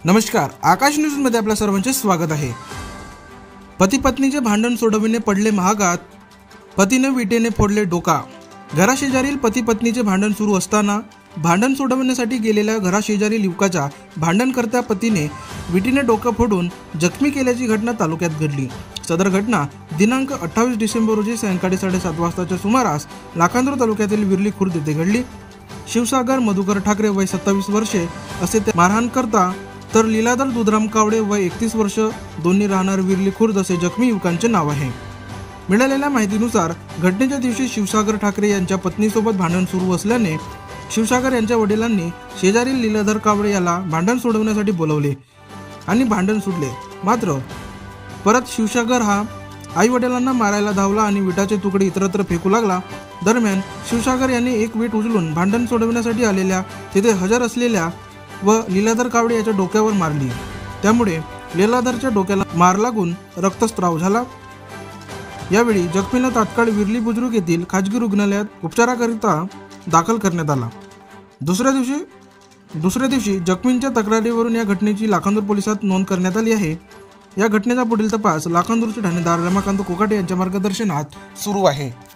नमस्कार, आकाश न्यूजमध्ये आपल्या सर्वांचे स्वागत आहे। पती पत्नीचे भांडण सोडविणे पडले महागात, पतीने विटेने फोडले डोका। घराशेजारील पती पत्नीचे भांडण सुरू असताना भांडण सोडवण्यासाठी गेलेल्या घराशेजारील युवकाच्या भांडणकर्त्या पतीने विटीने डोकं फोडून जखमी केल्याची घटना तालुक्यात घडली। सदर घटना दिनांक 28 डिसेंबर रोजी सायंकाळी 7:30 वाजताच्या सुमारास लाखांदूर तालुक्यातील विरली खुर्द येथे घडली। शिवसागर मधुकर ठाकरे वय 27 वर्षे असे ते मारहाणकर्ता, तर लीलाधर दुधराम कावडे वय 31 वर्ष, दोन्ही राहणार विरली खुर्द असे जखमी युवकांचे नाव आहे। मिळालेल्या माहितीनुसार घटनेच्या दिवशी शिवसागर ठाकरे यांच्या पत्नीसोबत भांडण सुरू असल्याने शिवसागर यांच्या वडिलांनी शेजारील लीलाधर कावडे याला भांडण सोडवण्यासाठी बोलवले आणि भांडण सुटले। मात्र परत शिवसागर हा आई वडिलांना मारायला धावला आणि विटाचे तुकडे इतरत्र फेकू लागला। दरम्यान शिवसागर यांनी एक वीट उचलून भांडण सोडवण्यासाठी आलेल्या तिथे हजर असलेल्या व लीलाधर कावडे याच्या डोक्यावर मारली। त्यामुळे लीलाधरच्या डोक्याला मार लागून रक्तस्राव झाला। यावेळी जखमीला तात्काळ विरली बुजुर्ग येथील खाजगी रुग्णालयात उपचाराकरिता दाखल करण्यात आला। दुसऱ्या दिवशी जखमींच्या तक्रारीवरून या घटनेची लाखांदूर पोलिसात नोंद करण्यात आली आहे। या घटनेचा पुढील तपास लाखांदूरचे ठाणेदार रमाकांत कोकाटे यांच्या मार्गदर्शनात सुरू आहे।